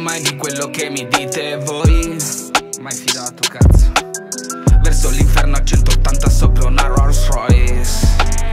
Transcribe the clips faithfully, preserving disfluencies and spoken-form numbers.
mai di quello che mi dite voi. Mai fidato, cazzo. Verso l'inferno a centottanta sopra una Rolls Royce.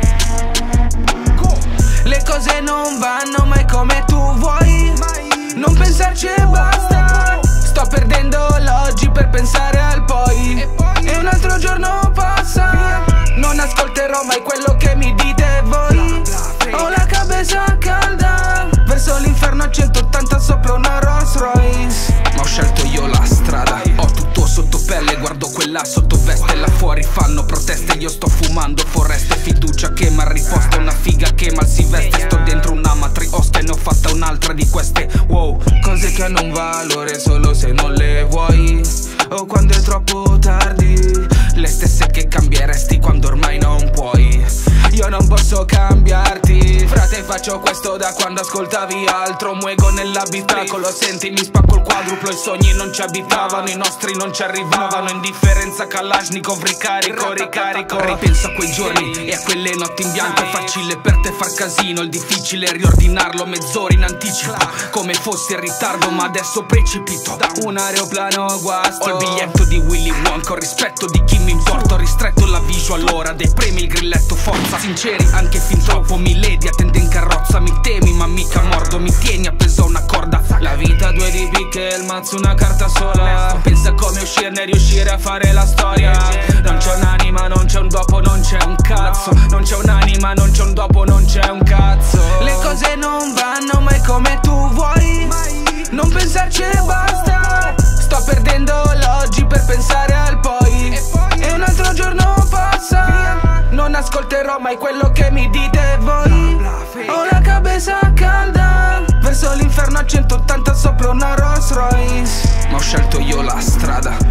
Le cose non vanno mai come tu vuoi. Non pensarci e basta. Sto perdendo l'oggi per pensare al poi. E un altro giorno passa. Non ascolterò mai quello che mi dite voi. Ho la cabeza calda. Verso l'inferno a centottanta sopra una Rolls Royce. Ma ho scelto io la strada. Ho tutto sotto pelle, guardo quella sottoveste. Là fuori fanno proteste, io sto fumando foreste. Fiducia che m'ha riposta, una figa che mal si veste. Sto dentro una matriosta e ne ho fatta un'altra di queste. Wow, cose che hanno un valore solo se non le vuoi. O quando è troppo tardi. Le stesse che cambieresti quando ormai non puoi. Io non posso cambiarti. Frate, faccio questo da quando ascoltavi altro. Muego nell'abitacolo, senti, mi spacco il quadruplo. I sogni non ci abitavano, i nostri non ci arrivavano. Indifferenza Kalashnikov, ricarico, ricarico. Ripenso a quei giorni e a quelle notti in bianco. È facile per te far casino, il difficile è riordinarlo mezz'ora in anticipo. Come fossi in ritardo, ma adesso precipito. Un aeroplano guasto. Ho il biglietto di Willy Wonka, ho rispetto di chi mi importa. Ho ristretto la visual, allora dei premi il grilletto forza. Sinceri, anche fin troppo, milady attende in carrozza. Mi temi ma mica mordo, mi tieni appeso a una corda. La vita due di picche, il mazzo una carta sola. Pensa come uscirne e riuscire a fare la storia. Non c'è un'anima, non c'è un dopo, non c'è un cazzo. Non c'è un'anima, non c'è un dopo, non c'è un cazzo. Le cose non vanno mai come tu vuoi. Non pensarci e basta. Sto perdendo l'oggi per pensare al poi. E un altro giorno passa. Non ascolterò mai quello che mi dite voi. Ho la cabeza calda. Verso l'inferno a centottanta sopra una Rolls Royce. Ma ho scelto io la strada.